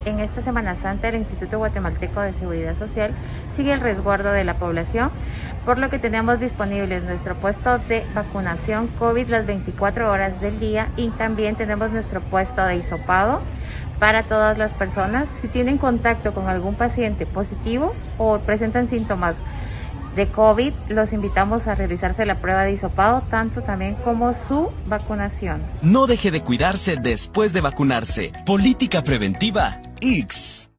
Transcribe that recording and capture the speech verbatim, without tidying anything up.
En esta Semana Santa, el Instituto Guatemalteco de Seguridad Social sigue el resguardo de la población, por lo que tenemos disponibles nuestro puesto de vacunación COVID las veinticuatro horas del día, y también tenemos nuestro puesto de hisopado para todas las personas. Si tienen contacto con algún paciente positivo o presentan síntomas de COVID, los invitamos a realizarse la prueba de hisopado, tanto también como su vacunación. No deje de cuidarse después de vacunarse. Política preventiva I C S.